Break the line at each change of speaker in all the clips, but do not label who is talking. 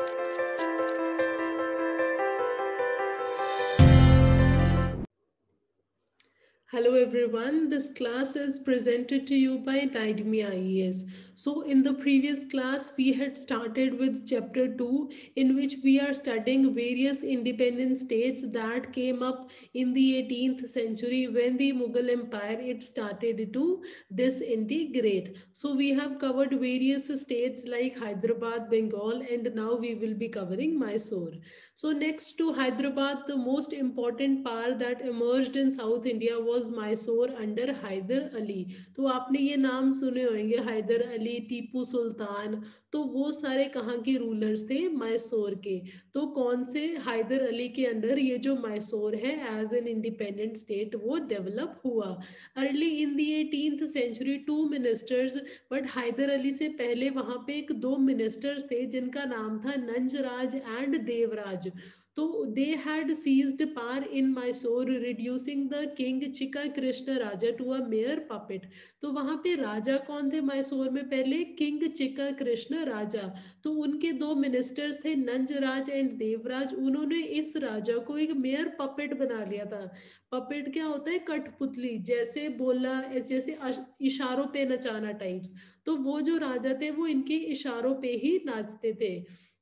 Hello everyone, this class is presented to you by Tideme IES. So in the previous class we had started with chapter 2 in which we are studying various independent states that came up in the 18th century when the Mughal Empire it started to disintegrate. So we have covered various states like Hyderabad, Bengal, and now we will be covering Mysore. So next to Hyderabad, the most important power that emerged in South India was Mysore under Hyder Ali. तो आपने ये नाम सुने होंगे, हैदर अली, टीपू सुल्तान. तो वो सारे कहाँ के रूलर्स थे? मैसूर के. तो कौन से? हैदर अली के अंडर ये जो मैसूर है एज एन इंडिपेंडेंट स्टेट वो डेवलप हुआ. Early in the 18th century two ministers, but Haidar Ali से पहले वहां पे एक दो मिनिस्टर्स थे जिनका नाम था नंजराज एंड देवराज. तो they had seized power in Mysore reducing the king Chikka Krishna Raja to a mere puppet. तो वहां पे राजा कौन थे मैसूर में? पहले किंग चिका कृष्ण राजा. तो उनके दो मिनिस्टर्स थे नंजराज एंड देवराज. उन्होंने इस राजा को एक मेयर पपेट बना लिया था. पपेट क्या होता है? कठपुतली, जैसे बोला, जैसे इशारों पे नचाना टाइप्स. तो वो जो राजा थे वो इनके इशारों पे ही नाचते थे.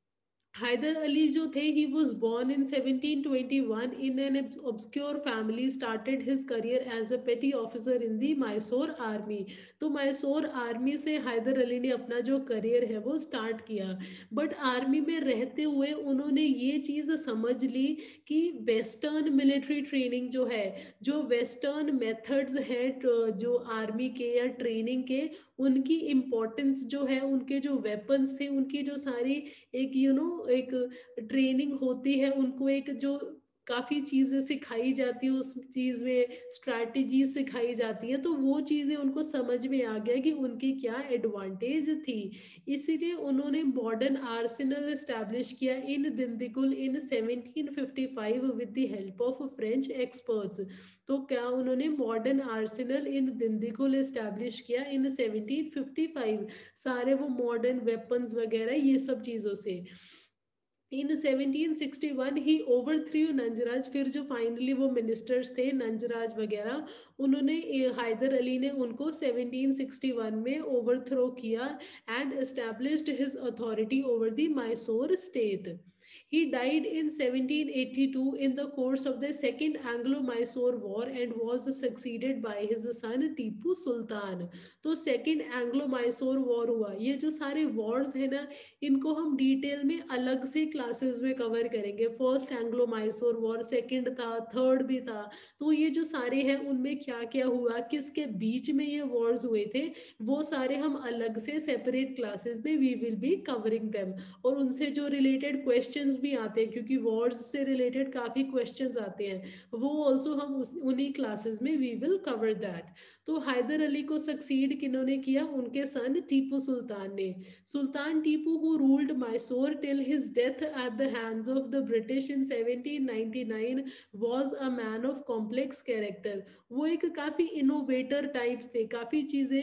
Hyder Ali जो थे, he was born in 1721 in an obscure family, started his career as a petty officer in the Mysore army. तो मैसूर आर्मी से हैदर अली ने अपना जो करियर है वो स्टार्ट किया. बट आर्मी में रहते हुए उन्होंने ये चीज़ समझ ली कि वेस्टर्न मिलिट्री ट्रेनिंग जो है, जो वेस्टर्न मेथड्स हैं जो आर्मी के या ट्रेनिंग के, उनकी इम्पोर्टेंस जो है, उनके जो वेपन्स थे, उनकी जो सारी एक एक ट्रेनिंग होती है, उनको एक जो काफ़ी चीज़ें सिखाई जाती है, उस चीज़ में स्ट्रैटेजी सिखाई जाती है, तो वो चीज़ें उनको समझ में आ गया कि उनकी क्या एडवांटेज थी. इसीलिए उन्होंने मॉडर्न आर्सेनल इस्टेब्लिश किया in Dindigul in 1755 with the help of French experts. तो क्या उन्होंने modern arsenal in Dindigul establish किया इन 1755, सारे वो मॉडर्न वेपन्स वगैरह ये सब चीज़ों से. इन 1761 ही ओवरथ्रू नंजराज. फिर जो फाइनली वो मिनिस्टर्स थे नंजराज वगैरह, उन्होंने हैदर अली ने उनको 1761 में ओवरथ्रो किया and established his authority over the Mysore state. He died in 1782 in the course of the Second Anglo-Mysore War and was succeeded by his son Tipu Sultan. तो सेकेंड एंग्लो मैसूर वॉर हुआ. ये जो सारे वॉर्स है ना, इनको हम डिटेल में अलग से क्लासेस में कवर करेंगे. First Anglo Mysore war, second था, थर्ड भी था. तो ये जो सारे हैं उनमें क्या क्या हुआ, किसके बीच में ये वॉर्स हुए थे, वो सारे हम अलग से सेपरेट क्लासेस में we will be covering them. और उनसे जो रिलेटेड क्वेश्चंस भी आते हैं, क्योंकि वॉर्स से रिलेटेड काफ़ी क्वेश्चंस आते हैं, वो ऑल्सो हम उन्हीं क्लासेस में वी विल कवर दैट. तो हैदर अली को सक्सीड किन्होंने किया? उनके सन टीपू सुल्तान ने. Sultan Tipu, who ruled Mysore till his death at the hands of the British in 1799, was a man of complex character. वो एक काफ़ी इनोवेटर टाइप्स थे, काफ़ी चीज़ें,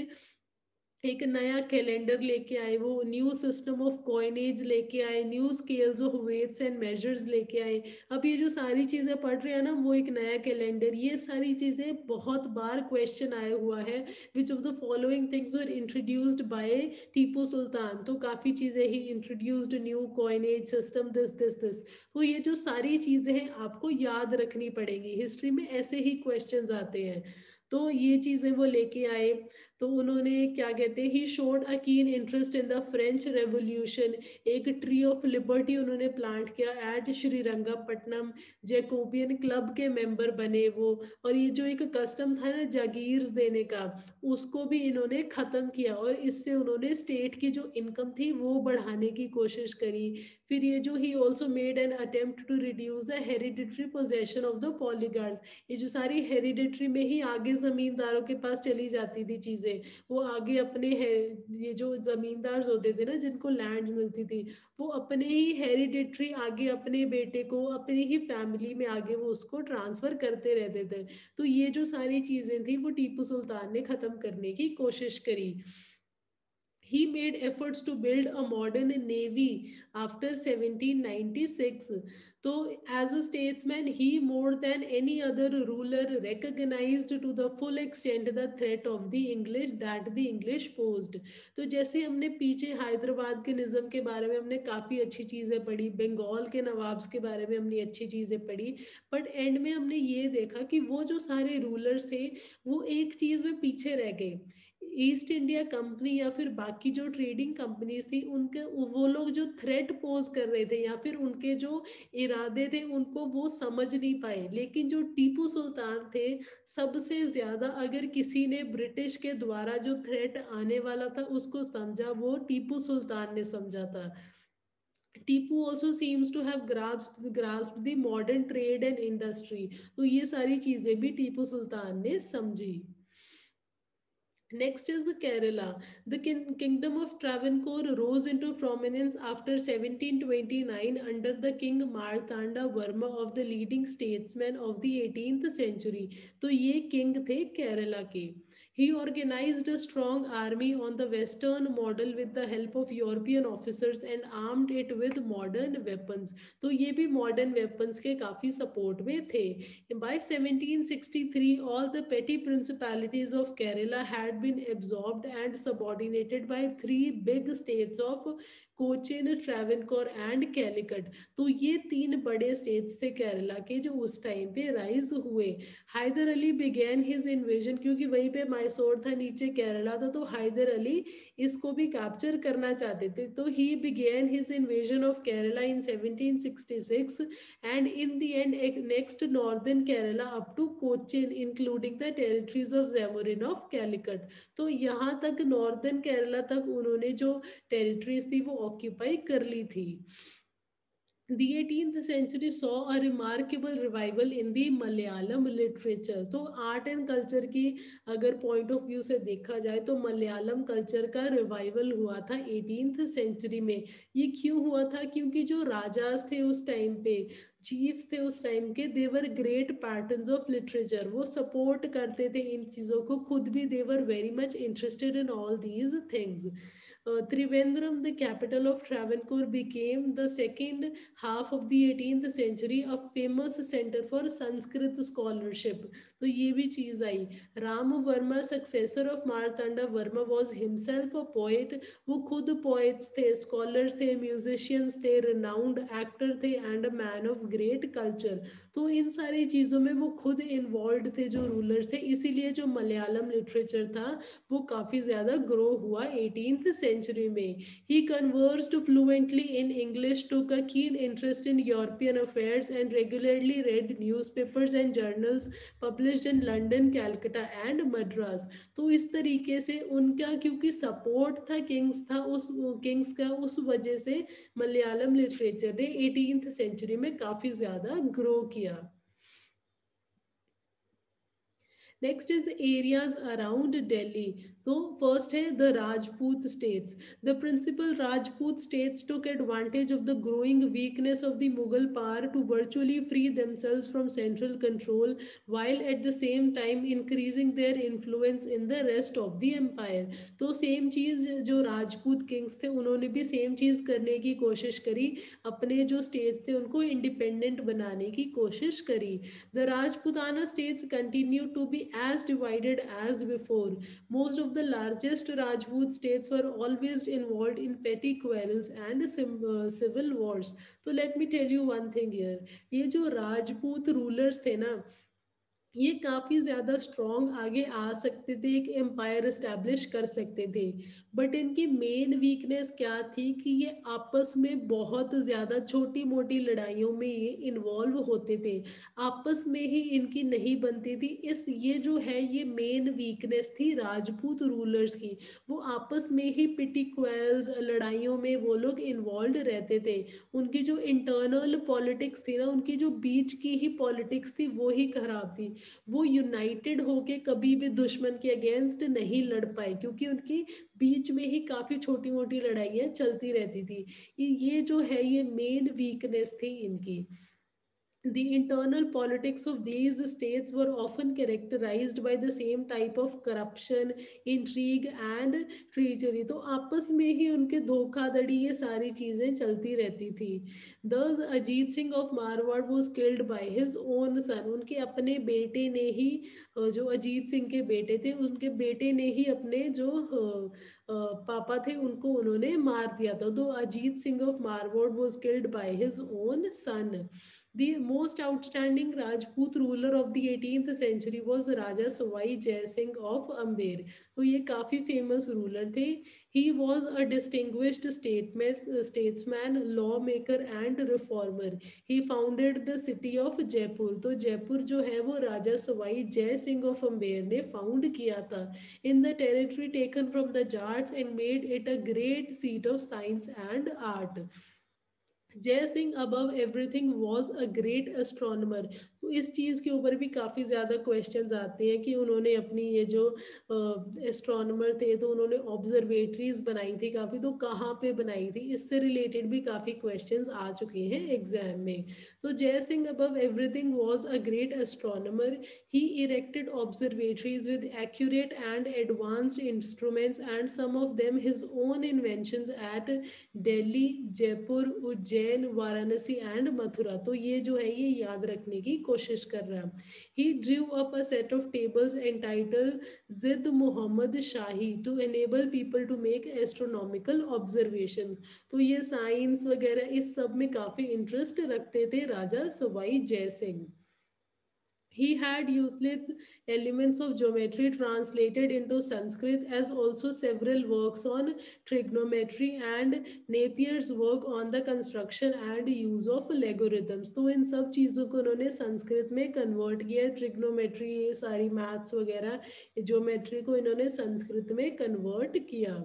एक नया कैलेंडर लेके आए, वो न्यू सिस्टम ऑफ कॉइनेज लेके आए, new scales of weights and measures लेके आए. अब ये जो सारी चीज़ें पढ़ रहे हैं ना, वो एक नया कैलेंडर, ये सारी चीज़ें बहुत बार क्वेश्चन आया हुआ है. Which of the following things were introduced by Tipu Sultan. तो काफ़ी चीज़ें ही introduced, new coinage system, this this this. तो ये जो सारी चीज़ें हैं आपको याद रखनी पड़ेगी, हिस्ट्री में ऐसे ही क्वेश्चंस आते हैं. तो ये चीज़ें वो लेके आए. तो उन्होंने क्या कहते हैं, ही showed a keen interest in the French revolution. एक ट्री ऑफ लिबर्टी उन्होंने प्लांट किया एट श्रीरंगपट्टनम. जैकोबियन क्लब के मेंबर बने वो. और ये जो एक कस्टम था ना जागीर्स देने का, उसको भी इन्होंने ख़त्म किया, और इससे उन्होंने स्टेट की जो इनकम थी वो बढ़ाने की कोशिश करी. फिर ये जो he also made an attempt to reduce the hereditary possession of the polygars. ये जो सारी हेरिडिटरी में ही आगे ज़मींदारों के पास चली जाती थी चीज़ें, वो आगे अपने है, ये जो जमींदार होते थे ना जिनको लैंड मिलती थी, वो अपने ही हेरिडिटरी आगे अपने बेटे को, अपनी ही फैमिली में आगे वो उसको ट्रांसफर करते रहते थे. तो ये जो सारी चीजें थी वो टीपू सुल्तान ने खत्म करने की कोशिश करी. he made efforts to build a modern navy after 1796. So as a statesman, he more than any other ruler recognized to the full extent the threat of the English that the English posed. तो जैसे हमने पीछे हैदराबाद के निज़म के बारे में हमने काफ़ी अच्छी चीज़ें पढ़ी, बंगाल के नवाब्स के बारे में हमने अच्छी चीज़ें पढ़ी, बट एंड में हमने ये देखा कि वो जो सारे रूलर्स थे वो एक चीज़ में पीछे रह गए। ईस्ट इंडिया कंपनी या फिर बाकी जो ट्रेडिंग कंपनीज थी उनके वो लोग जो थ्रेट पोज कर रहे थे या फिर उनके जो इरादे थे उनको वो समझ नहीं पाए। लेकिन जो टीपू सुल्तान थे, सबसे ज्यादा अगर किसी ने ब्रिटिश के द्वारा जो थ्रेट आने वाला था उसको समझा, वो टीपू सुल्तान ने समझा था। Tipu also seems to have grasp the modern trade and industry. तो ये सारी चीजें भी टीपू सुल्तान ने समझी। Next is Kerala. The kingdom of Travancore rose into prominence after 1729 under the king Martanda Varma of the leading statesmen of the 18th century. तो ये king थे केरला के। He organized a strong army on the western model with the help of European officers and armed it with modern weapons. तो ये भी modern weapons के काफी support में थे। By 1763, all the petty principalities of Kerala had been absorbed and subordinated by three big states of Cochin, Travancore and Calicut. तो ये तीन बड़े स्टेट्स थे केरला के जो उस टाइम पे राइज हुए। Haidar Ali began his invasion, क्योंकि वहीं पे मैसूर था, नीचे केरला था, तो हैदर अली इसको भी कैप्चर करना चाहते थे। तो he began his invasion of Kerala in 1766 and in the end next northern Kerala up to Cochin including the territories of Zamorin of Calicut। तो यहाँ तक नॉर्दर्न केरला तक उन्होंने जो टेरिटरीज थी वो ऑक्यूपाई कर ली थी। The 18th century saw a remarkable revival in the Malayalam literature। तो आर्ट एंड कल्चर की अगर पॉइंट ऑफ व्यू से देखा जाए तो मलयालम कल्चर का रिवाइवल हुआ था 18th सेंचुरी में। ये क्यों हुआ था? क्योंकि जो राजास थे उस टाइम पे, चीफ्स थे उस टाइम के, they were great patterns of literature, वो सपोर्ट करते थे इन चीज़ों को, खुद भी they were very much interested in all these things. Trivandrum, the capital of Travancore, became the second half of the 18th century a famous center for Sanskrit scholarship। तो ये भी चीज आई। Rama Varma, successor of Martanda Varma, was himself a poet. वो खुद poets थे, scholars थे, musicians थे, रिनाउंड एक्टर थे and a man of great culture. तो इन सारी चीज़ों में वो खुद इन्वॉल्व थे जो रूलर्स थे, इसीलिए जो मलयालम लिटरेचर था वो काफ़ी ज़्यादा ग्रो हुआ 18th सेंचुरी में। He conversed fluently in English, took a keen interest in European affairs and regularly read newspapers and journals published in London, Calcutta and Madras। तो इस तरीके से उनका क्योंकि सपोर्ट था किंग्स था उस किंग्स का, उस वजह से मलयालम लिटरेचर ने 18th सेंचुरी में काफ़ी ज़्यादा ग्रो किया। Next is areas around Delhi. तो फर्स्ट है the Rajput states. The principal Rajput states took advantage of the growing weakness of the Mughal power to virtually free themselves from central control while at the same time increasing their influence in the rest of the empire। तो same चीज जो Rajput Kings थे उन्होंने भी same चीज करने की कोशिश करी, अपने जो स्टेट्स थे उनको इंडिपेंडेंट बनाने की कोशिश करी। The Rajputana states continue to be as divided as before. Most of the largest Rajput states were always involved in petty quarrels and civil wars। तो let me tell you one thing here, ये जो Rajput rulers थे ना, ये काफ़ी ज़्यादा strong आगे आ सकते थे, एक एम्पायर इस्टेब्लिश कर सकते थे, बट इनकी मेन वीकनेस क्या थी कि ये आपस में बहुत ज़्यादा छोटी मोटी लड़ाइयों में ये इन्वॉल्व होते थे, आपस में ही इनकी नहीं बनती थी। इस ये जो है ये मेन वीकनेस थी राजपूत रूलर्स की, वो आपस में ही पिटी क्वेल्स लड़ाइयों में वो लोग इन्वॉल्व रहते थे। उनकी जो इंटरनल पॉलिटिक्स थी ना, उनकी जो बीच की ही पॉलिटिक्स थी वो ही खराब थी। वो यूनाइटेड होके कभी भी दुश्मन के अगेंस्ट नहीं लड़ पाए, क्योंकि उनकी बीच में ही काफ़ी छोटी मोटी लड़ाइयाँ चलती रहती थी। ये जो है ये मेन वीकनेस थी इनकी। The internal politics of these states were often characterized by the same type of corruption, intrigue and treachery. तो आपस में ही उनके धोखाधड़ी ये सारी चीजें चलती रहती थी. Thus Ajit Singh of Marwar was killed by his own son. उनके अपने बेटे ने ही जो अजीत सिंह के बेटे थे उनके बेटे ने ही अपने जो पापा थे उनको उन्होंने मार दिया था. तो Ajit Singh of Marwar was killed by his own son. The most outstanding Rajput ruler of the 18th century was Raja Sawai Jai Singh of Amber. तो ये काफ़ी famous ruler थे. He was a distinguished statesman, lawmaker and reformer. He founded the city of Jaipur. तो जयपुर जो है वो राजा Sawai Jai Singh of Amber ने found किया था in the territory taken from the Jats and made it a great seat of science and art. Jai Singh above everything was a great astronomer. तो इस चीज़ के ऊपर भी काफ़ी ज़्यादा क्वेश्चंस आते हैं कि उन्होंने अपनी ये जो एस्ट्रोनमर थे तो उन्होंने ऑब्जर्वेटरीज बनाई थी काफ़ी, तो कहाँ पे बनाई थी इससे रिलेटेड भी काफ़ी क्वेश्चंस आ चुके हैं एग्जाम में. तो Jai Singh above everything was a great astronomer. He erected observatories with accurate and advanced instruments and some of them his own inventions at Delhi, Jaipur, Ujjain, Varanasi and Mathura. तो ये जो है ये याद रखने की कोशिश कर रहा है. He drew up a set of tables entitled Zij Muhammad Shahi to enable people to make astronomical observation. तो ये साइंस वगैरह इस सब में काफ़ी इंटरेस्ट रखते थे राजा Sawai Jai Singh. He had useless elements of geometry translated into Sanskrit, as also several works on trigonometry and Napier's work on the construction and use of logarithms. तो इन सब चीज़ों को उन्होंने संस्कृत में कन्वर्ट किया. ट्रिग्नोमेट्री ये सारी मैथ्स वगैरह ज्योमेट्री को इन्होंने संस्कृत में कन्वर्ट किया.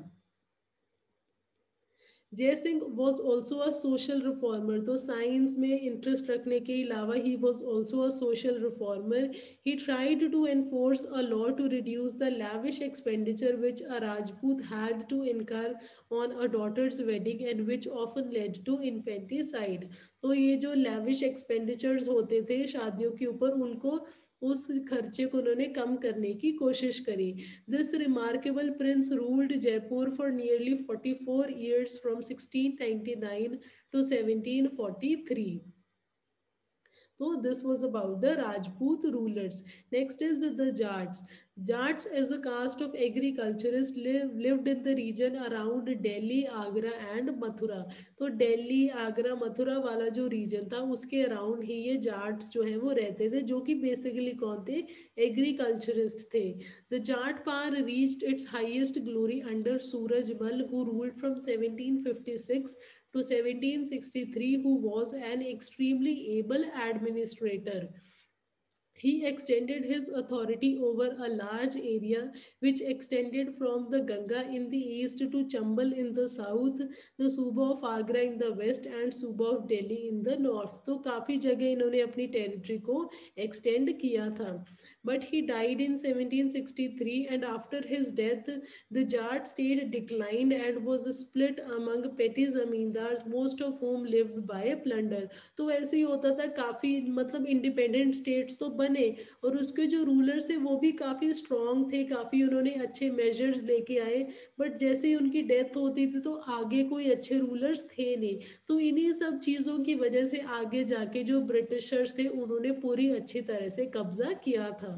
Jai Singh was also a social reformer. तो साइंस में इंटरेस्ट रखने के अलावा he was also a social reformer. He tried to enforce a law to reduce the lavish expenditure which a Rajput had to incur on a daughter's wedding and which often led to infanticide. तो ये जो lavish expenditures होते थे शादियों के ऊपर उनको उस खर्चे को उन्होंने कम करने की कोशिश करी. This remarkable prince ruled Jaipur for nearly 44 years from 1699 to 1743. So this was about the Rajput rulers. Next is the Jats. Jats as a caste of agriculturists lived in the region around Delhi, Agra and Mathura. तो दिल्ली, आगरा, मथुरा वाला जो reason था उसके around ही ये जाट्स जो है वो रहते थे, जो कि बेसिकली कौन थे, एग्रीकल्चरिस्ट थे. The Jat power reached its highest glory under Suraj Mal, who ruled from 1756 to 1763, who was an extremely able administrator. He extended his authority over a large area which extended from the Ganga in the east to Chambal in the south, the Suba of Agra in the west and Suba of Delhi in the north. तो काफ़ी जगह इन्होंने अपनी territory को extend किया था. But he died in 1763 and after his death the Jat state declined and was split among petty zamindars, most of whom lived by plunder. तो ऐसे ही होता था, काफ़ी मतलब इंडिपेंडेंट स्टेट्स तो बने और उसके जो रूलर्स थे वो भी काफ़ी स्ट्रॉन्ग थे, काफ़ी उन्होंने अच्छे मेजर्स लेके आए. बट जैसे ही उनकी डेथ होती थी तो आगे कोई अच्छे रूलर्स थे नहीं. तो इन्हीं सब चीज़ों की वजह से आगे जाके जो ब्रिटिशर्स थे उन्होंने पूरी अच्छी तरह से कब्जा किया था.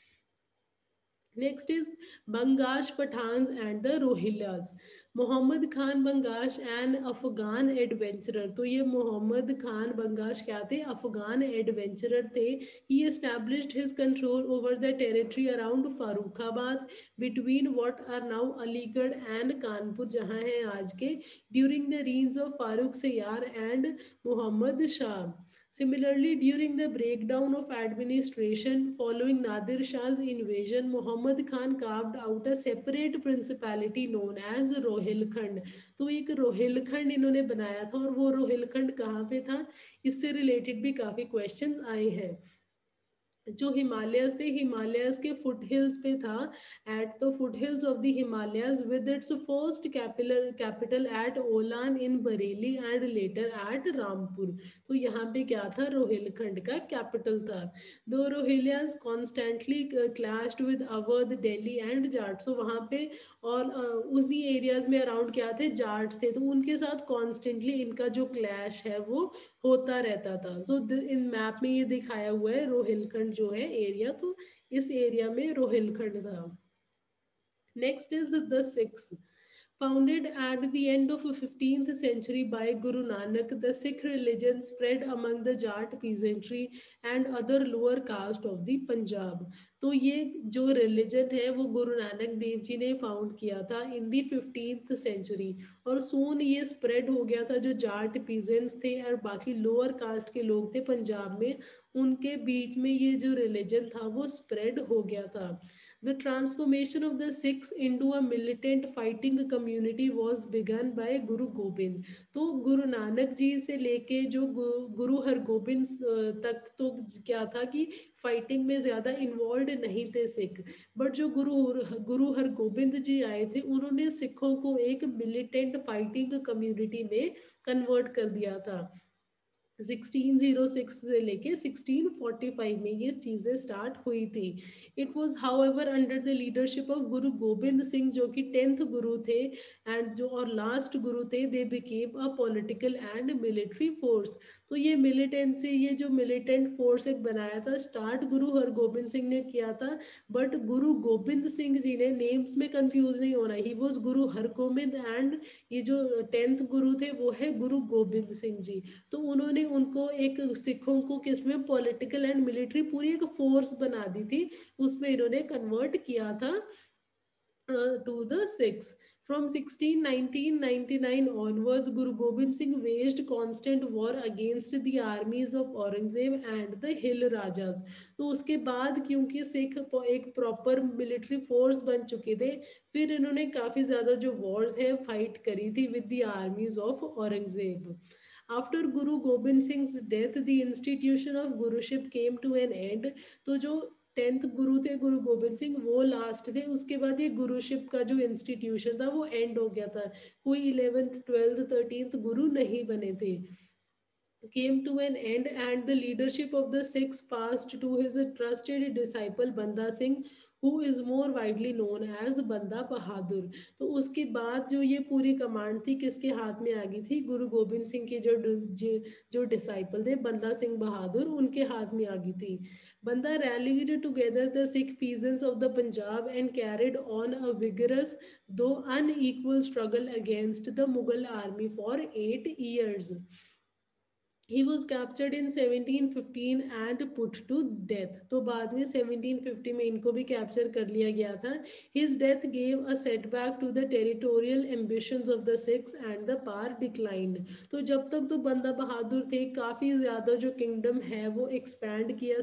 Next is Bangash Pathans and the Rohingyas. Mohammad Khan Bangash an Afghan adventurer. तो ये मोहम्मद खान बंगाश क्या थे, अफगान एडवेंचरर थे. ही established his control over the territory around फारूखाबाद between what are now Aligarh and Kanpur जहाँ हैं आज के, during the reigns of Farooq सयार and Mohammad Shah. Similarly, during the breakdown of administration following Nadir Shah's invasion, Muhammad Khan carved out a separate principality known as Rohilkhand. तो एक रोहिलखंड इन्होंने बनाया था और वो रोहिलखंड कहाँ पे था, इससे रिलेटेड भी काफ़ी क्वेश्चंस आए हैं. जो हिमालयस थे, हिमालयस के फुट हिल्स पे था, at the foot hills of the Himalayas, with its first capital at ओलान in Bareilly and later at Rampur. तो यहाँ पे क्या था, रोहिलखंड का कैपिटल था। The Rohillas constantly clashed with Awadh, Delhi and Jat. So वहाँ पे और उन्हीं एरियाज में अराउंड क्या थे, जाट्स थे, तो उनके साथ कॉन्स्टेंटली इनका जो क्लैश है वो होता रहता था। सो इन मैप में ये दिखाया हुआ है रोहिलखंड जो है एरिया, तो इस एरिया में रोहिलखंड था। Next is the Sikhs. Founded at the end of the 15th century by Guru Nanak, the Sikh religion spread among the Jat peasantry and other lower caste of the Punjab. तो ये जो religion है वो गुरु नानक देव जी ने found किया था इन दी 15th century, और सून ये स्प्रेड हो गया था। जो जाट पीजेंट्स थे और बाकी लोअर कास्ट के लोग थे पंजाब में, उनके बीच में ये जो रिलीजन था वो स्प्रेड हो गया था। The transformation of the Sikhs into a militant fighting community was begun by Guru Gobind. तो गुरु नानक जी से लेके जो गुरु हरगोबिंद तक तो क्या था कि फाइटिंग में ज़्यादा इन्वॉल्व नहीं थे सिख, बट जो गुरु हरगोबिंद जी आए थे उन्होंने सिखों को एक मिलिटेंट फाइटिंग कम्युनिटी में कन्वर्ट कर दिया था। 1606 से लेके 1645 में ये चीज़ें स्टार्ट हुई थी। It was however under the leadership of Guru Gobind Singh, जो कि 10th गुरु थे एंड जो और लास्ट गुरु थे। They became a political and military force. तो ये मिलिटेंसी, ये जो मिलिटेंट फोर्स एक बनाया था, स्टार्ट गुरु हरगोबिंद सिंह ने किया था, बट गुरु गोबिंद सिंह जी ने, नेम्स में कंफ्यूज नहीं होना, he was Guru Hargobind and ये जो 10th गुरु थे वो है गुरु गोबिंद सिंह जी। तो उन्होंने उनको एक सिखों को किसमें, पॉलिटिकल एंड मिलिट्री पूरी एक फोर्स बना दी थी, उसमें इन्होंने कन्वर्ट किया था to the Sikhs. From 1999 onwards, Guru Gobind Singh waged constant war against the armies of Aurangzeb and the Hill Rajas. तो उसके बाद क्योंकि सिख एक प्रॉपर मिलिट्री फोर्स बन चुके थे, फिर इन्होंने काफ़ी ज़्यादा जो वॉर्स है फाइट करी थी with the armies of Aurangzeb. After Guru Gobind Singh death the institution of guruship came to an end. तो जो 10th गुरु थे गुरु गोबिंद सिंह वो लास्ट थे, उसके बाद ये गुरुशिप का जो इंस्टीट्यूशन था वो एंड हो गया था। कोई 11th 12th 13th गुरु नहीं बने थे। Came to an end and the leadership of the Sikhs passed to his trusted disciple Banda Singh, who is more widely known as Banda Bahadur. तो उसके बाद जो ये पूरी कमांड थी किसके हाथ में आ गई थी, गुरु गोबिंद सिंह के जो डिसाइपल थे बंदा सिंह बहादुर, उनके हाथ में आ गई थी। बंदा rallied together the Sikh peasants of the Punjab and carried on a vigorous though unequal struggle against the Mughal army for 8 years. He was captured in 1715 and put to death. तो बाद में 1750 में इनको भी कैप्चर कर लिया गया था। His death gave a setback to the territorial ambitions of the Sikhs and the power declined. तो जब तक तो बंदा बहादुर थे, काफ़ी ज़्यादा जो किंगडम है वो एक्सपैंड किया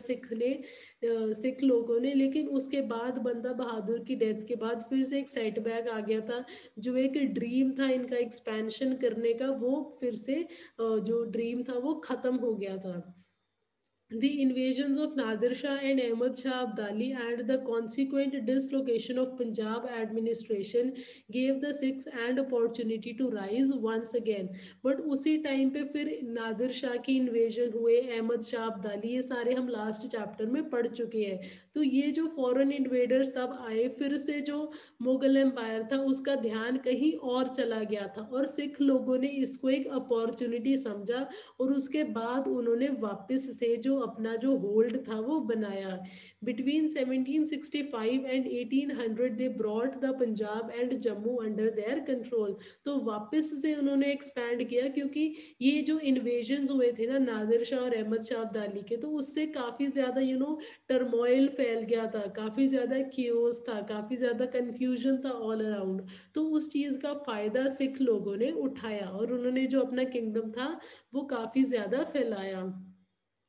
सिख लोगों ने, लेकिन उसके बाद बंदा बहादुर की डेथ के बाद फिर से एक सेटबैक आ गया था। जो एक ड्रीम था इनका एक्सपेंशन करने का, वो फिर से जो ड्रीम था वो खत्म हो गया था। The invasions of Nadir Shah and Ahmad Shah Abdali and the consequent dislocation of Punjab administration gave the Sikhs an opportunity to rise once again. But उसी टाइम पे फिर नादिर शाह की इन्वेजन हुए, अहमद शाह अब्दाली, ये सारे हम लास्ट चैप्टर में पढ़ चुके हैं। तो ये जो फॉरेन इन्वेडर्स तब आए, फिर से जो मुगल एम्पायर था उसका ध्यान कहीं और चला गया था, और सिख लोगों ने इसको एक अपॉर्चुनिटी समझा, और उसके बाद उन्होंने वापस से जो अपना जो होल्ड था वो बनाया। Between 1765 and 1800 they brought the Punjab and Jammu under their control. तो वापस से उन्होंने एक्सपैंड किया, क्योंकि ये जो इन्वेजन हुए थे ना नादिर शाह और अहमद शाह अब्दाली के, तो उससे काफ़ी ज़्यादा टर्मोइल फैल गया था, काफ़ी ज़्यादा क्योस था, काफ़ी ज़्यादा कन्फ्यूजन था ऑल अराउंड। तो उस चीज़ का फ़ायदा सिख लोगों ने उठाया और उन्होंने जो अपना किंगडम था वो काफ़ी ज़्यादा फैलाया।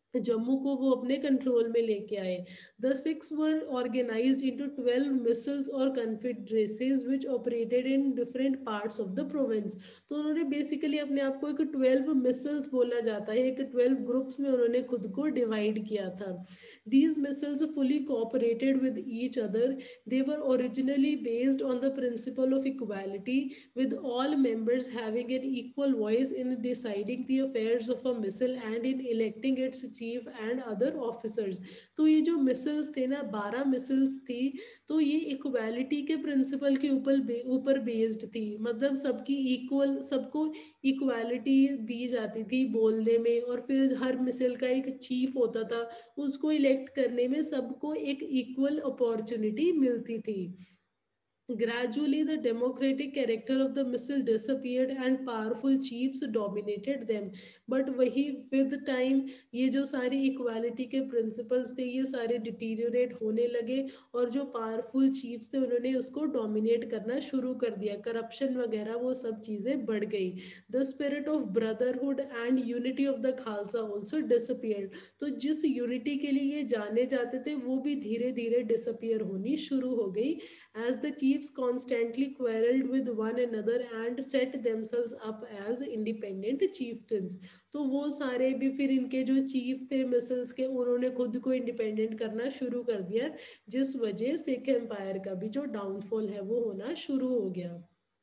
जम्मू को वो अपने कंट्रोल में लेके आए। The Sikhs were organized into 12 misls or confederacies which operated in different parts of the province. तो उन्होंने बेसिकली अपने आप को एक 12 मिसल्स बोला जाता है, एक 12 ग्रुप्स में उन्होंने खुद को डिवाइड किया था। These misls fully cooperated with each other. They were originally based on the principle of equality, with all members having an equal voice in deciding the affairs of a missile and in electing its chief and other officers। तो ये जो micelles थे ना, 12 micelles थी, तो ये equality के principal के ऊपर बेस्ड थी। मतलब सबकी इक्वल, सबको इक्वालिटी दी जाती थी बोलने में, और फिर हर मिसल का एक चीफ होता था, उसको इलेक्ट करने में सबको एक इक्वल अपॉर्चुनिटी मिलती थी। Gradually, the democratic character of the missile disappeared and powerful chiefs dominated them. But वही with time ये जो सारी equality के principles थे ये सारे deteriorate होने लगे, और जो powerful chiefs थे उन्होंने उसको dominate करना शुरू कर दिया। corruption वगैरह वो सब चीज़ें बढ़ गई। The spirit of brotherhood and unity of the Khalsa also disappeared। तो जिस unity के लिए ये जाने जाते थे वो भी धीरे धीरे disappear होनी शुरू हो गई, as the chiefs constantly quarreled with one another and set themselves up as independent chieftains। तो वो सारे भी फिर इनके जो चीफ थे मिसल्स के, उन्होंने खुद को इंडिपेंडेंट करना शुरू कर दिया, जिस वजह सिख एम्पायर का भी जो डाउनफॉल है वो होना शुरू हो गया।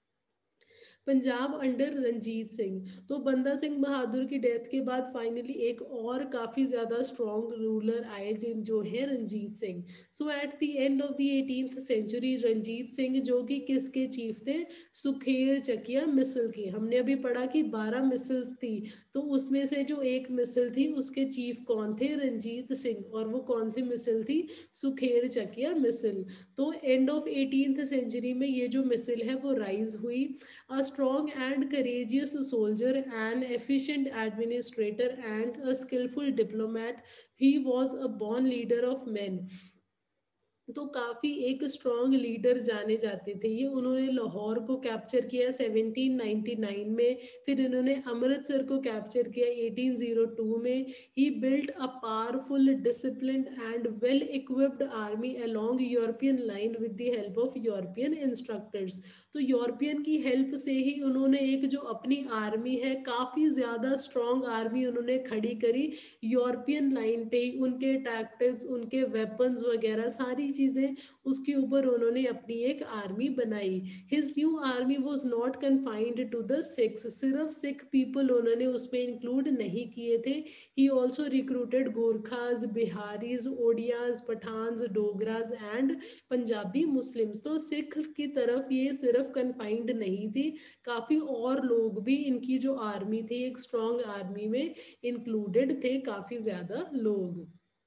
पंजाब अंडर रंजीत सिंह। तो बंदा सिंह बहादुर की डेथ के बाद फाइनली एक और काफ़ी ज़्यादा स्ट्रॉन्ग रूलर आए, जिन जो है Ranjit Singh. So at the end of the 18th century Ranjit Singh, जो कि किसके चीफ थे, सुखेर चकिया मिसल की। हमने अभी पढ़ा कि 12 मिसल्स थी, तो उसमें से जो एक मिसल थी उसके चीफ कौन थे, रंजीत सिंह, और वो कौन सी मिसल थी, सुखेर चकिया मिसल। तो एंड ऑफ 18th सेंचुरी में ये जो मिसल है वो राइज हुई। A strong and courageous soldier, an efficient administrator, and a skillful diplomat, he was a born leader of men। तो काफ़ी एक स्ट्रॉन्ग लीडर जाने जाते थे ये। उन्होंने लाहौर को कैप्चर किया 1799 में, फिर इन्होंने अमृतसर को कैप्चर किया 1802 में। He built a powerful disciplined and well equipped army along European line with the help of European instructors. तो यूरोपियन की हेल्प से ही उन्होंने एक जो अपनी आर्मी है, काफ़ी ज़्यादा स्ट्रॉन्ग आर्मी उन्होंने खड़ी करी यूरोपियन लाइन पे ही। उनके टैक्टिक्स, उनके वेपन्स वगैरह सारी चीज़ें, उसके ऊपर उन्होंने अपनी एक आर्मी बनाई। His new army was not confined to the Sikhs, सिर्फ सिख पीपल उन्होंने उसमें इंक्लूड नहीं किए थे। He also recruited Gurkhas, Biharis, Odias, Pathans, Dogras and Punjabi Muslims. तो सिख की तरफ ये सिर्फ कन्फाइंड नहीं थी, काफ़ी और लोग भी इनकी जो आर्मी थी, एक स्ट्रॉन्ग आर्मी में इंक्लूडेड थे, काफ़ी ज़्यादा लोग।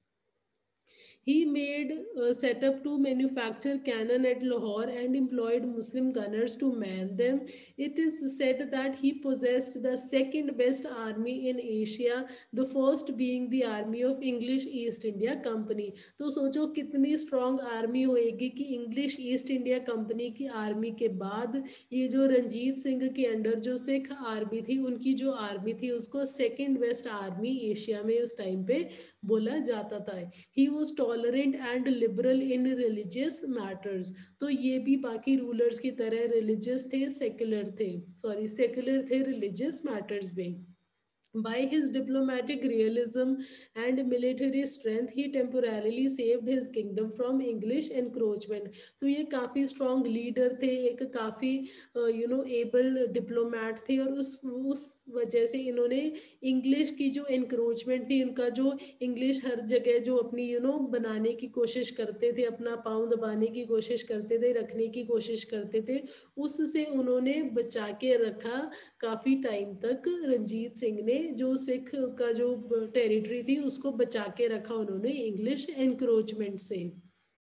He made set up to manufacture cannon at Lahore and employed Muslim gunners to man them. It is said that he possessed the second best army in Asia, the first being the army of English East India Company। तो सोचो कितनी strong army होएगी कि English East India Company की army के बाद ये जो रंजीत सिंह के अंडर जो सिख आर्मी थी, उनकी जो आर्मी थी उसको सेकंड बेस्ट आर्मी एशिया में उस टाइम पे बोला जाता था। He was tolerant and liberal in religious matters. तो ये भी बाकी रूलर्स की तरह रिलीजियस थे, सेक्युलर थे, सॉरी सेक्युलर थे रिलीजियस मैटर्स में। By his diplomatic realism and military strength, he temporarily saved his kingdom from English encroachment। तो ये काफ़ी strong leader थे, एक काफ़ी एबल डिप्लोमेट थे, और उस वजह से इन्होंने इंग्लिश की जो एनक्रोचमेंट थी, उनका जो इंग्लिश हर जगह जो अपनी बनाने की कोशिश करते थे, अपना पाँव दबाने की कोशिश करते थे, रखने की कोशिश करते थे, उससे उन्होंने बचा के रखा काफ़ी टाइम तक। रंजीत सिंह ने जो सिख का जो टेरिटरी थी उसको बचा के रखा उन्होंने इंग्लिश एनक्रोचमेंट से।